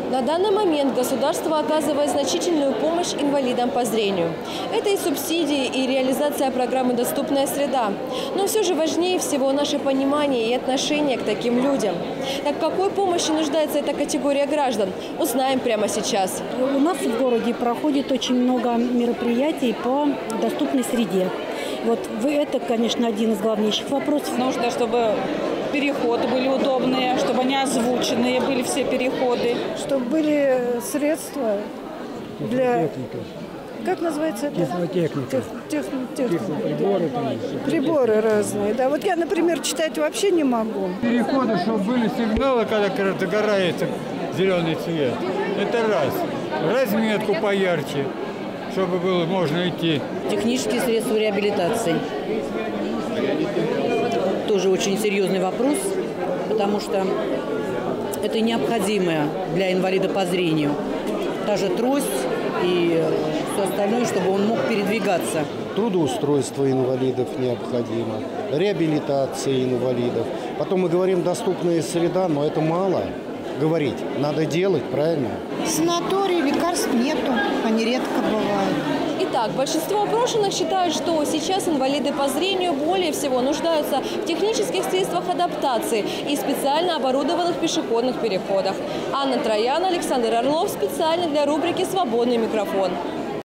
На данный момент государство оказывает значительную помощь инвалидам по зрению. Это и субсидии, и реализация программы «Доступная среда». Но все же важнее всего наше понимание и отношение к таким людям. Так, в какой помощи нуждается эта категория граждан, узнаем прямо сейчас. У нас в городе проходит очень много мероприятий по доступной среде. Вот это, конечно, один из главнейших вопросов. Нужно, чтобы переходы были удобные, чтобы они озвученные были все переходы. Чтобы были средства для... Как называется это? Техника. Приборы. Приборы разные. Да, вот я, например, читать вообще не могу. Переходы, чтобы были сигналы, когда загорается зеленый цвет. Это раз. Разметку поярче, чтобы было можно идти. Технические средства реабилитации. Тоже очень серьезный вопрос, потому что это необходимое для инвалида по зрению. Та же трость и все остальное, чтобы он мог передвигаться. Трудоустройство инвалидов необходимо, реабилитация инвалидов. Потом мы говорим «доступная среда», но это мало говорить. Надо делать, правильно? Санаторий, лекарств нету, они редко бывают. Итак, большинство опрошенных считают, что сейчас инвалиды по зрению более всего нуждаются в технических средствах адаптации и специально оборудованных пешеходных переходах. Анна Троян, Александр Орлов специально для рубрики «Свободный микрофон».